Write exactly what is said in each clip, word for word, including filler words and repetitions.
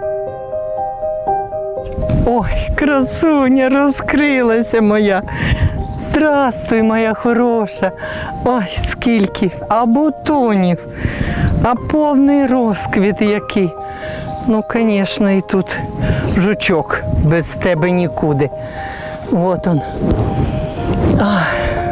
Ой, красуня, розкрилася моя. Здрастуй, моя хороша. Ой, скільки, а бутонів, а повний розквіт який. Ну, звісно, і тут жучок, без тебе нікуди. От он. Ах.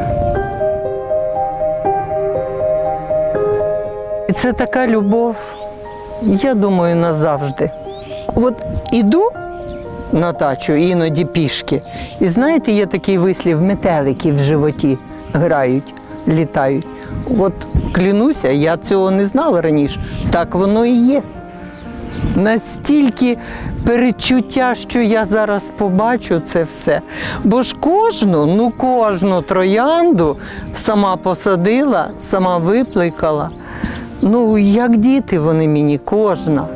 І це така любов, я думаю, назавжди. От іду на дачу, іноді пішки. І знаєте, є такий вислів, метелики в животі грають, літають. От клянуся, я цього не знала раніше, так воно і є. Настільки передчуття, що я зараз побачу це все. Бо ж кожну, ну кожну троянду сама посадила, сама випликала. Ну, як діти вони мені, кожна.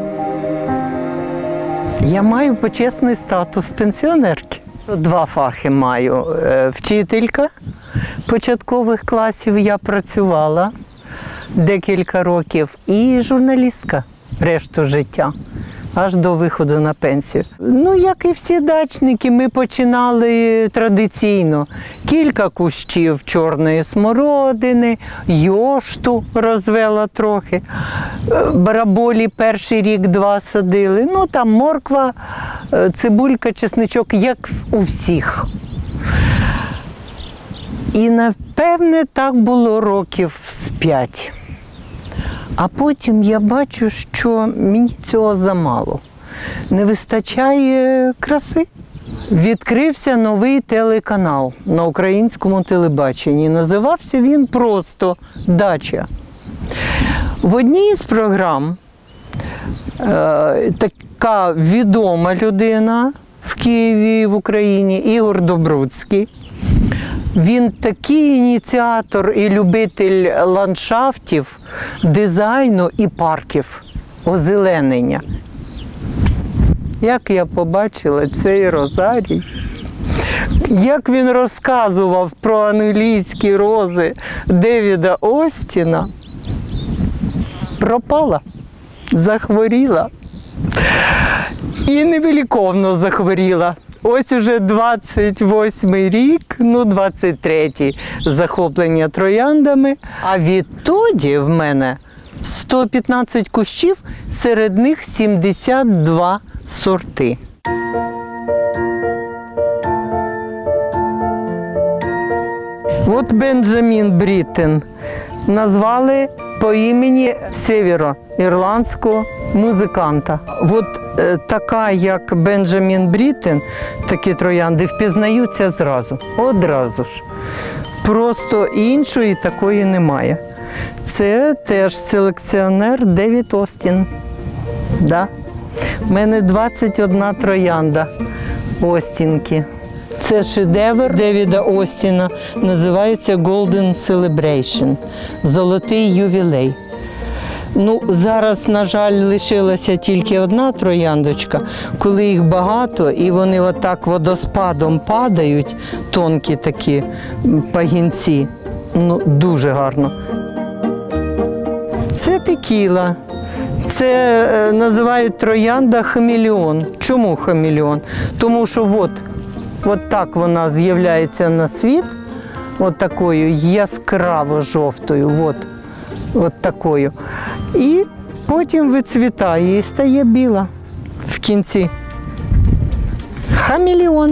Я маю почесний статус пенсіонерки. Два фахи маю. Вчителька початкових класів, я працювала декілька років, і журналістка решту життя, аж до виходу на пенсію. Ну, як і всі дачники, ми починали традиційно. Кілька кущів чорної смородини, йошту розвела трохи, бараболі перший рік-два садили. Ну, там морква, цибулька, чесничок, як у всіх. І, напевне, так було років з п'ять. А потім я бачу, що мені цього замало. Не вистачає краси. Відкрився новий телеканал на українському телебаченні. Називався він просто «Дача». В одній з програм е, така відома людина в Києві, в Україні, Ігор Добруцький. Він такий ініціатор і любитель ландшафтів, дизайну і парків, озеленення. Як я побачила цей розарій, як він розказував про англійські рози Девіда Остіна, пропала, захворіла. І невиліковно захворіла. Ось уже двадцять восьмий рік, ну двадцять третій, захоплення трояндами. А відтоді в мене сто п'ятнадцять кущів, серед них сімдесят два сорти. От Бенджамін Бриттен назвали по імені сєвєро-ірландського музиканта. От е, така, як Бенджамін Бриттен, такі троянди впізнаються зразу, одразу ж. Просто іншої такої немає. Це теж селекціонер Девід Остін. Да. У мене двадцять одна троянда Остінки. Це шедевр Девіда Остіна, називається Golden Celebration – золотий ювілей. Ну, зараз, на жаль, лишилася тільки одна трояндочка. Коли їх багато і вони отак водоспадом падають, тонкі такі пагінці, ну, дуже гарно. Це текіла. Це е, називають троянда хамелеон. Чому хамелеон? Тому що от, от так вона з'являється на світ, от такою яскраво жовтою, от, от такою. І потім вицвітає і стає біла в кінці. Хамелеон.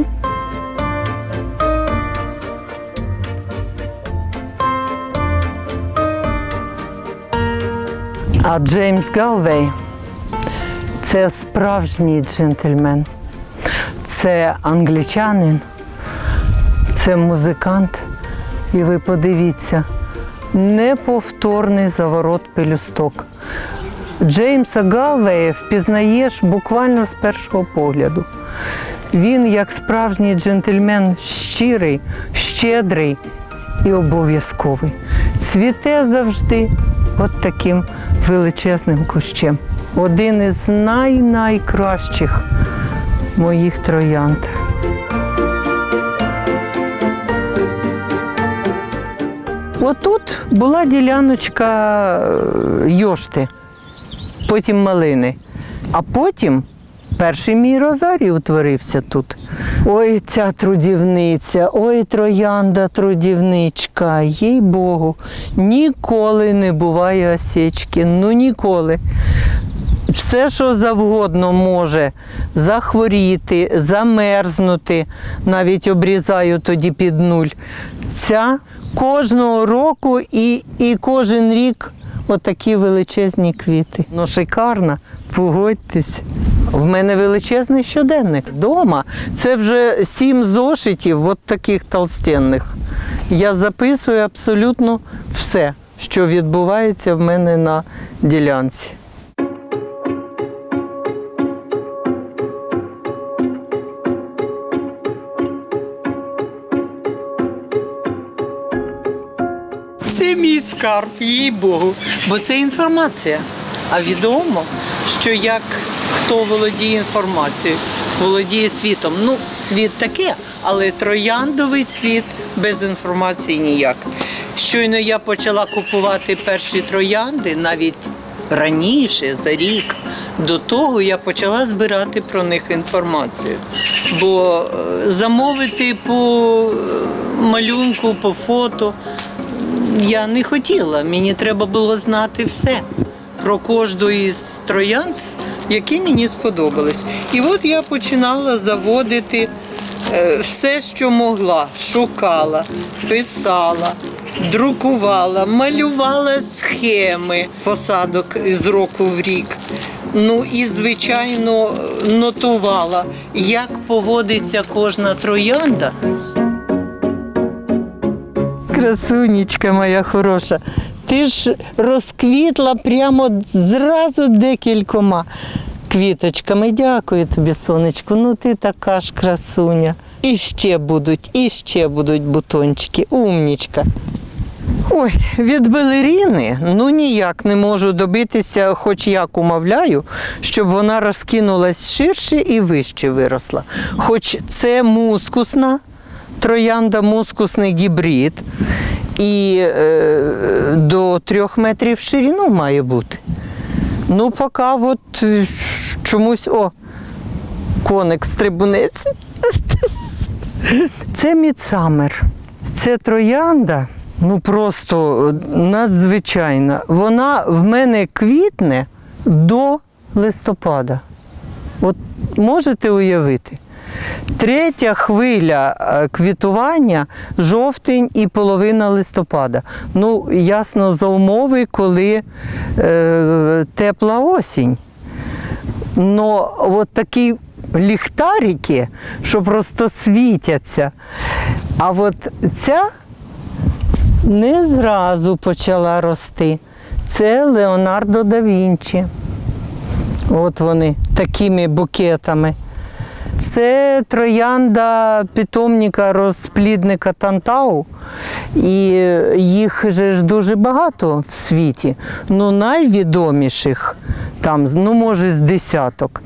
А Джеймс Галвей – це справжній джентльмен. Це англічанин, це музикант. І ви подивіться, неповторний заворот пелюсток. Джеймса Галвея впізнаєш буквально з першого погляду. Він, як справжній джентльмен, щирий, щедрий і обов'язковий. Цвіте завжди от таким величезним кущем. Один із най-найкращих моїх троянд. Отут була діляночка йошти, потім малини. А потім перший мій розарій утворився тут. Ой, ця трудівниця, ой, троянда трудівничка, їй Богу, ніколи не буває осечки, ну ніколи. Все, що завгодно може захворіти, замерзнути, навіть обрізаю тоді під нуль. Ця кожного року і, і кожен рік отакі величезні квіти. Ну, шикарно, погодьтесь. В мене величезний щоденник. Дома це вже сім зошитів, от таких толстенних. Я записую абсолютно все, що відбувається в мене на ділянці. Це мій скарб, їй Богу, бо це інформація. А відомо, що як хто володіє інформацією, володіє світом. Ну, світ таке, але трояндовий світ без інформації ніяк. Щойно я почала купувати перші троянди, навіть раніше, за рік, до того я почала збирати про них інформацію. Бо замовити по малюнку, по фото я не хотіла, мені треба було знати все про кожну із троянд, які мені сподобались. І от я починала заводити все, що могла, шукала, писала, друкувала, малювала схеми посадок з року в рік. Ну і, звичайно, нотувала, як поводиться кожна троянда. Красунечка моя хороша, ти ж розквітла прямо зразу декількома квіточками. Дякую тобі, сонечко, ну ти така ж красуня. І ще будуть, і ще будуть бутончики, умнічка. Ой, від балеріни, ну ніяк не можу добитися, хоч як умовляю, щоб вона розкинулась ширше і вище виросла. Хоч це мускусна троянда, мускусний гібрид, і е, до трьох метрів в ширину має бути. Ну, поки от чомусь, о, коник-стрибунець. Це Мідсамер. Це троянда, ну просто надзвичайна. Вона в мене квітне до листопада. От можете уявити? Третя хвиля квітування – жовтень і половина листопада. Ну, ясно, за умови, коли е, тепла осінь. Но от такі ліхтарики, що просто світяться. А от ця не зразу почала рости. Це Леонардо да Вінчі. От вони, такими букетами. Це троянда питомника розплідника Тантау, і їх же ж дуже багато в світі. Ну, найвідоміших там, ну, може, з десяток.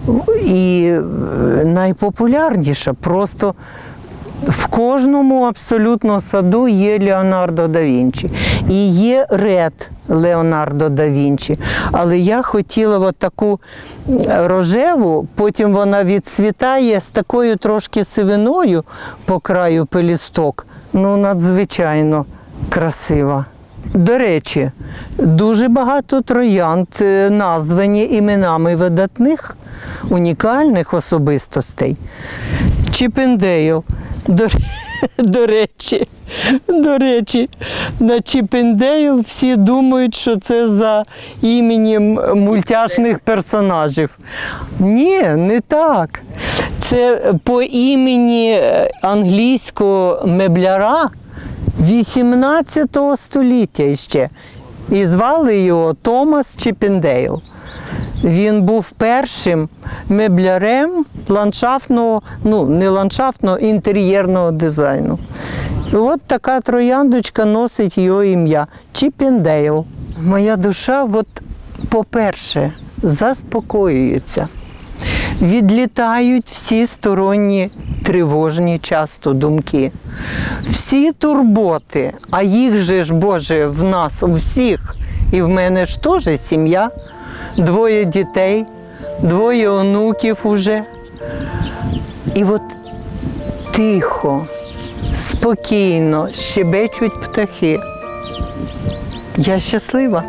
І найпопулярніша, просто в кожному абсолютно саду є Леонардо да Вінчі. І є ред Леонардо да Вінчі. Але я хотіла от таку рожеву, потім вона відцвітає з такою трошки сивиною по краю пелюсток. Ну, надзвичайно красива. До речі, дуже багато троянд названі іменами видатних, унікальних особистостей. Чіппендейл. До, до речі, до речі, на Чіппендейл всі думають, що це за іменем мультяшних персонажів. Ні, не так. Це по імені англійського мебляра вісімнадцятого століття ще. І звали його Томас Чіппендейл. Він був першим меблярем ландшафтного, ну не ландшафтного, інтер'єрного дизайну. І от така трояндочка носить його ім'я – Чіппендейл. Моя душа, от, по-перше, заспокоюється. Відлітають всі сторонні тривожні часто думки. Всі турботи, а їх же ж, Боже, в нас у всіх, і в мене ж теж сім'я, двоє дітей, двоє онуків уже. І от тихо, спокійно щебечуть птахи. Я щаслива.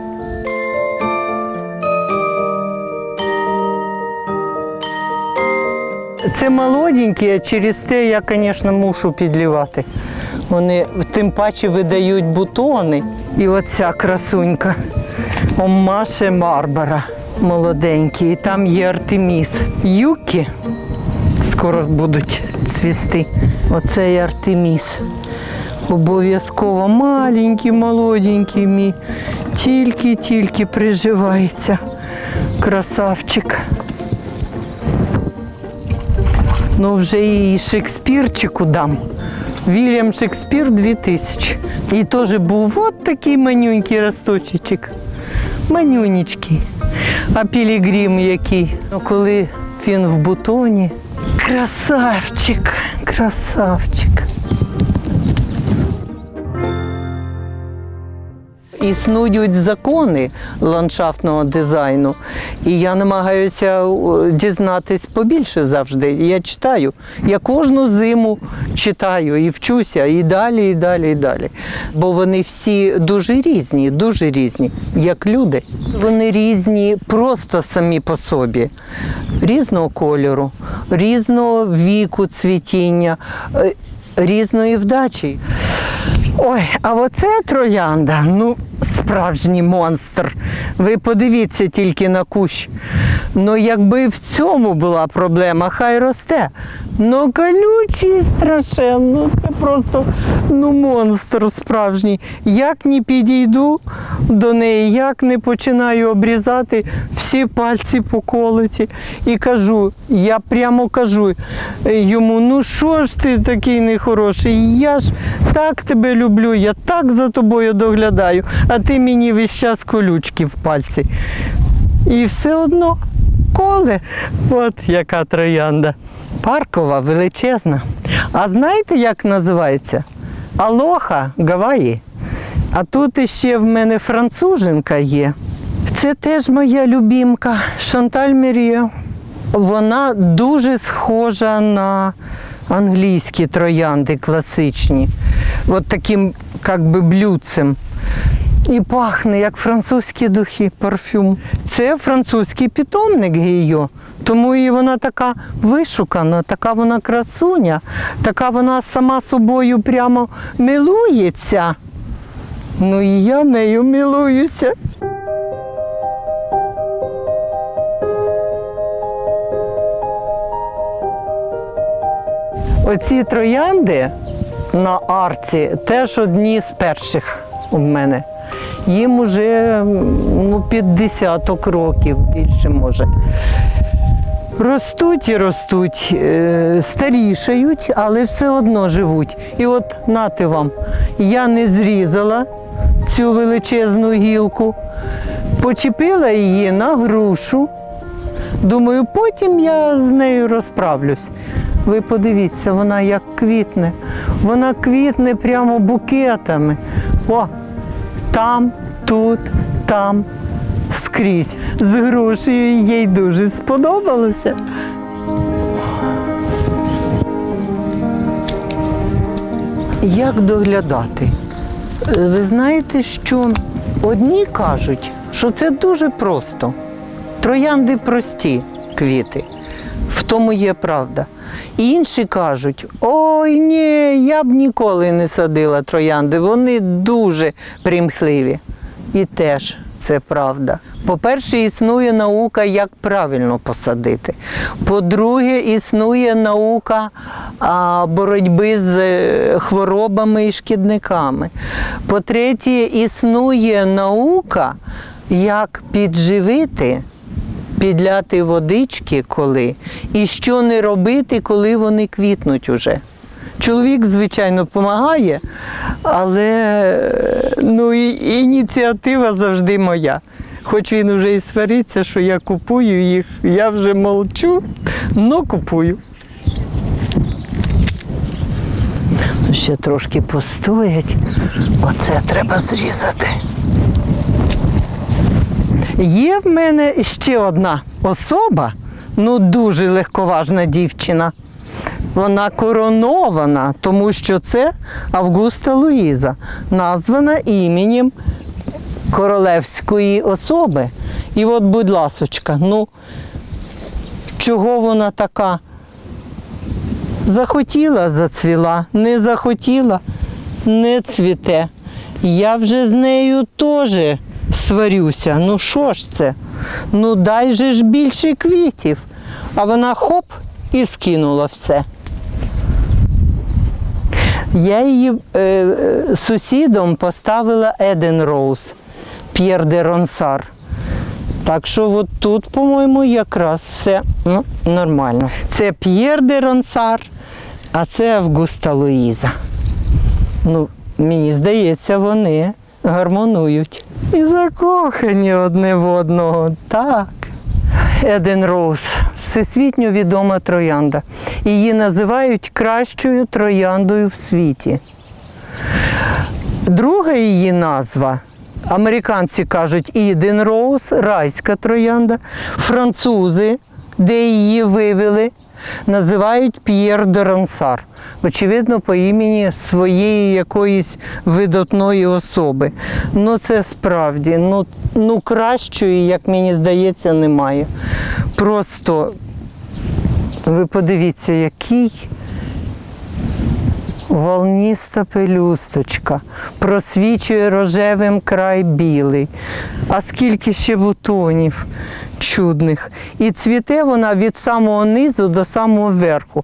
Це молоденькі, а через те я, звісно, мушу підлівати. Вони тим паче видають бутони. І оця красунька, Оммаше Барбара, молоденькі. І там є Артеміс. Юки скоро будуть цвісти. Оцей Артеміс. Обов'язково маленький, молоденький мій. Тільки-тільки приживається. Красавчик. Ну, вже і Шекспірчику дам. Вільям Шекспір дві тисячі. І теж був от такий манюнький росточечок. Манюнечкий. А Пілігрім який. Ну, коли він в бутоні. Красавчик, красавчик. Існують закони ландшафтного дизайну, і я намагаюся дізнатись побільше завжди. Я читаю. Я кожну зиму читаю і вчуся, і далі, і далі, і далі. Бо вони всі дуже різні, дуже різні, як люди. Вони різні просто самі по собі. Різного кольору, різного віку цвітіння, різної вдачі. Ой, а оце троянда, ну, справжній монстр. Ви подивіться тільки на кущ. Ну, якби в цьому була проблема, хай росте. Ну, колючий страшенно, це просто, ну, монстр справжній. Як не підійду до неї, як не починаю обрізати, всі пальці поколоті. І кажу, я прямо кажу йому, ну, що ж ти такий нехороший, я ж так тебе люблю, я так за тобою доглядаю, а ти мені весь час колючки в пальці. І все одно коле. От яка троянда. Паркова, величезна. А знаєте, як називається? Алоха, Гаваї. А тут іще в мене француженка є. Це теж моя любімка, Шанталь Мерія. Вона дуже схожа на англійські троянди класичні. От таким, як би, блюдцем. І пахне, як французькі духи, парфюм. Це французький питомник Гійо, тому і вона така вишукана, така вона красуня, така вона сама собою прямо милується. Ну і я нею милуюся. Оці троянди на арці теж одні з перших у мене. Їм уже, ну, під десяток років, більше може. Ростуть і ростуть, старішають, але все одно живуть. І от, нате вам, я не зрізала цю величезну гілку, почепила її на грушу. Думаю, потім я з нею розправлюсь. Ви подивіться, вона як квітне. Вона квітне прямо букетами. О, там, тут, там, скрізь. З грушею їй дуже сподобалося. Як доглядати? Ви знаєте, що одні кажуть, що це дуже просто. Троянди прості квіти. В тому є правда. І інші кажуть, ой, ні, я б ніколи не садила троянди, вони дуже примхливі. І теж це правда. По-перше, існує наука, як правильно посадити. По-друге, існує наука а, боротьби з хворобами і шкідниками. По-третє, існує наука, як підживити, підляти водички коли, і що не робити, коли вони квітнуть уже. Чоловік, звичайно, допомагає, але, ну, і, ініціатива завжди моя. Хоч він вже і свариться, що я купую їх, я вже мовчу, але купую. Ще трошки постоять, оце треба зрізати. Є в мене ще одна особа, Ну, дуже легковажна дівчина. Вона коронована, тому що це Августа Луїза, названа іменем королевської особи. І от, будь ласочка, ну, чого вона така? Захотіла – зацвіла, не захотіла – не цвіте. Я вже з нею теж сварюся. Ну що ж це? Ну дай же ж більше квітів. А вона хоп і скинула все. Я її е, сусідом поставила Еден Роуз, П'єр де Ронсар. Так що от тут, по-моєму, якраз все ну, нормально. Це П'єр де Ронсар, а це Августа Луїза. Ну, мені здається, вони гармонують. І закохані одне в одного. Так. Еден Роуз – всесвітньо відома троянда. Її називають кращою трояндою в світі. Друга її назва, американці кажуть Іден Роуз, райська троянда. Французи, де її вивели, називають П'єр де Ронсар. Очевидно, по імені своєї якоїсь видатної особи. Ну це справді, ну, ну кращої, як мені здається, немає. Просто, ви подивіться, який волніста пелюсточка, просвічує рожевим край білий. А скільки ще бутонів чудних. І цвіте вона від самого низу до самого верху.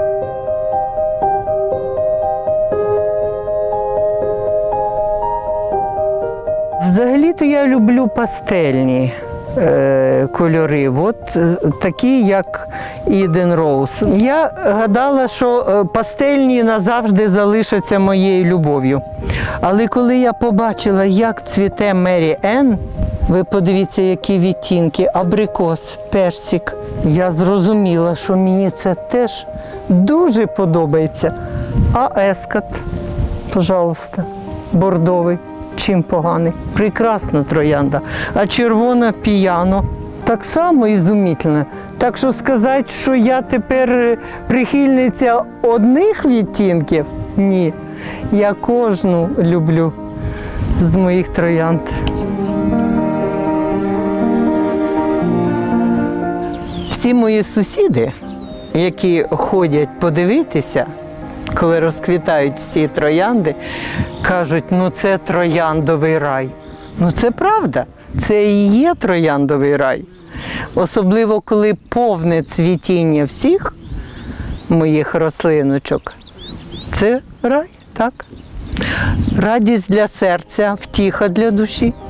Взагалі-то я люблю пастельні е, кольори, от е, такі, як Іден Роуз. Я гадала, що е, пастельні назавжди залишаться моєю любов'ю. Але коли я побачила, як цвіте Мері Енн, ви подивіться, які відтінки, абрикос, персик, я зрозуміла, що мені це теж дуже подобається. А ескат, пожалуйста, бордовий. Чим поганий? Прекрасна троянда. А червона піано так само ізумітельна. Так що сказати, що я тепер прихильниця одних відтінків? Ні. Я кожну люблю з моїх троянд. Всі мої сусіди, які ходять подивитися, коли розквітають всі троянди, кажуть, ну це трояндовий рай. Ну це правда, це і є трояндовий рай. Особливо, коли повне цвітіння всіх моїх рослиночок. Це рай, так. Радість для серця, втіха для душі.